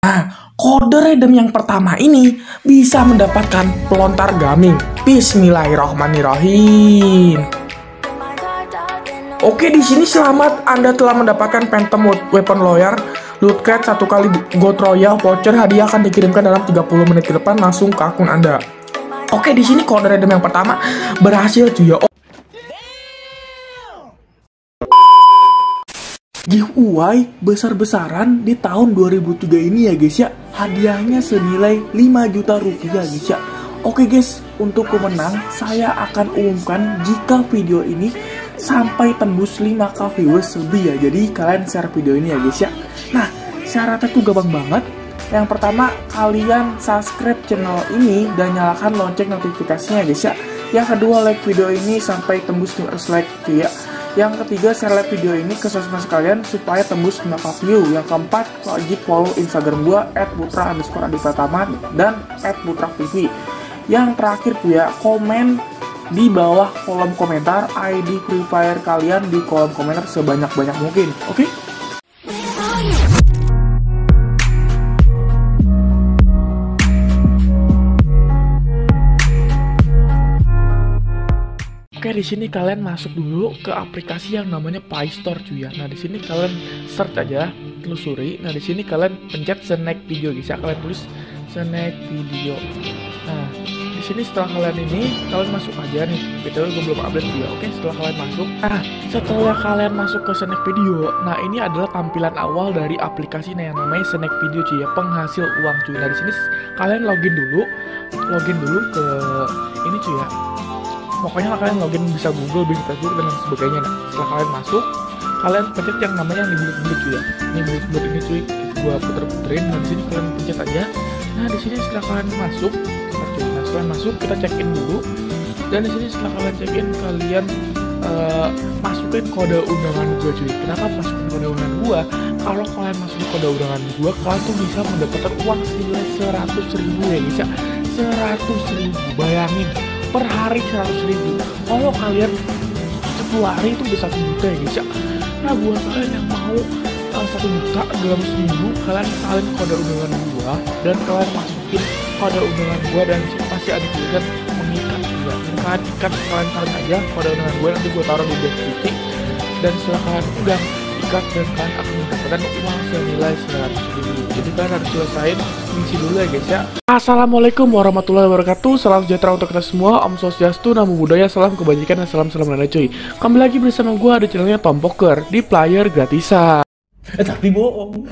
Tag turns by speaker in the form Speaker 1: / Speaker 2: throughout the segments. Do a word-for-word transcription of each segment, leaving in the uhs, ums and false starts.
Speaker 1: Kode redeem yang pertama ini bisa mendapatkan pelontar gaming. Bismillahirrahmanirrahim. Oke, di sini selamat, Anda telah mendapatkan Phantom Weapon Lawyer, Loot Crate satu kali Gold Royal, voucher hadiah akan dikirimkan dalam tiga puluh menit ke depan langsung ke akun Anda. Oke, di sini kode redeem yang pertama berhasil cuy ya. Giveaway besar-besaran di tahun dua ribu tiga ini ya guys ya. Hadiahnya senilai lima juta rupiah guys ya. Oke guys, untuk pemenang saya akan umumkan jika video ini sampai tembus lima k viewers lebih ya. Jadi kalian share video ini ya guys ya. Nah, syaratnya tuh gampang banget. Yang pertama, kalian subscribe channel ini dan nyalakan lonceng notifikasinya guys ya. Yang kedua, like video ini sampai tembus lima ratus like cuy ya. Yang ketiga, share like video ini ke sosmed kalian supaya tembus lima k view. Yang keempat, wajib follow Instagram gua et putra underscore adipratama dan et putra tv. Yang terakhir tuh ya, komen di bawah kolom komentar I D Free Fire kalian di kolom komentar sebanyak-banyak mungkin. Oke? Okay? Oke, di sini kalian masuk dulu ke aplikasi yang namanya Play Store cuy ya. Nah, di sini kalian search aja, telusuri. Nah, di sini kalian pencet snack video guys ya. Kalian tulis snack video. Nah, di sini setelah kalian ini, kalian masuk aja nih. Btw gue belum update juga. Oke, setelah kalian masuk. Nah, setelah kalian masuk ke snack video, nah ini adalah tampilan awal dari aplikasi yang namanya snack video cuy ya, penghasil uang cuy. Nah, di sini kalian login dulu, login dulu ke ini cuy ya. Pokoknya kalian login bisa Google, bisa Facebook dan lain sebagainya. Nah, setelah kalian masuk, kalian pencet yang namanya yang dibulut-bulut cuy ya. Ini bulut-bulut ini cuy, gua puter-puterin. Nah, di sini kalian pencet aja. Nah, di sini setelah kalian masuk, nah, cuy. Nah, setelah masuk kita check in dulu. Dan di sini setelah kalian check in, kalian uh, masukin kode undangan gua cuy. Kenapa masukin kode undangan gua? Kalau kalian masukin kode undangan gua, kalian tuh bisa mendapatkan uang senilai seratus ribu ya, bisa seratus ribu. Bayangin, per hari seratus ribu. Kalau kalian sepuluh hari itu bisa satu juta ya guys ya. Nah, buat kalian yang mau uh, satu juta dalam seminggu, kalian salin kode undangan gua dan kalian masukin kode undangan gua dan pasti ada tulisan mengikat juga. Dan kalian ikat, kalian salin aja kode undangan gua, nanti gua taruh di deskripsi. Dan setelah kalian udah ikat, dan kalian akan mendapatkan uang senilai seratus ribu. Jadi kalian harus selesaiin misi dulu ya guys ya. Assalamualaikum warahmatullahi wabarakatuh. Salam sejahtera untuk kita semua. Om Swastiastu, Namo Buddhaya, salam kebajikan dan salam salam nenek cuy. Kembali lagi bersama gue di channelnya Tom Poker di player gratisan. Eh tapi bohong.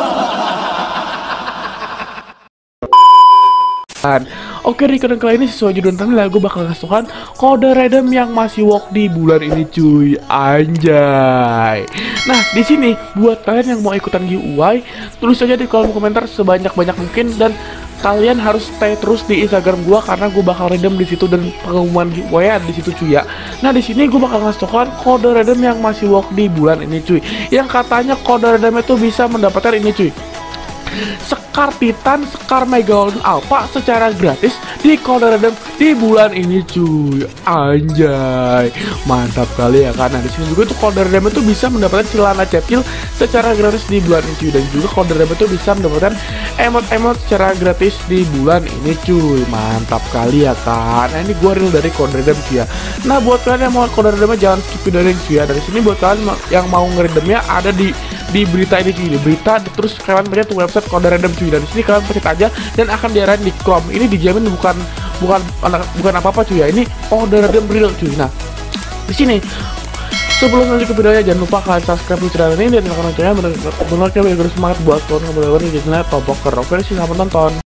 Speaker 1: Oke, di konten kali ini sesuai judul thumbnail gue bakal ngasihkan kode redeem yang masih work di bulan ini cuy. Anjay. Nah, di sini buat kalian yang mau ikutan giveaway, tulis aja di kolom komentar sebanyak-banyak mungkin dan kalian harus stay terus di Instagram gua karena gue bakal redeem di situ dan pengumuman giveaway ada di situ cuy ya. Nah, di sini gue bakal ngasihkan kode redeem yang masih work di bulan ini cuy. Yang katanya kode redeem itu bisa mendapatkan ini cuy, Sekar Titan, Sekar Megalodon Alpha secara gratis di kode redeem di bulan ini cuy. Anjay, mantap kali ya kan. Nah, di sini juga tuh kode redeem itu bisa mendapatkan celana cetil secara gratis di bulan ini cuy, dan juga kode redeem itu bisa mendapatkan emot-emot secara gratis di bulan ini cuy. Mantap kali ya kan. Nah, ini gua real dari kode redeem cuy ya. Nah, buat kalian yang mau kode redeemnya jangan skip video ini cuy ya. Dari sini buat kalian yang mau ngeredeemnya ada di di berita ini cuy, di berita, terus kalian pencet website kode redeem cuy. Dan di sini kalian pencet aja dan akan diarahin di Chrome. Ini dijamin bukan bukan bukan apa-apa cuy ya. Ini kode redeem real cuy. Nah, di sini sebelum lanjut ke videonya jangan lupa kalian subscribe di channel ini dan tekan loncengnya benar-benar biar semangat buat kalian kembali di channel Tom Poker. Oke, selamat nonton.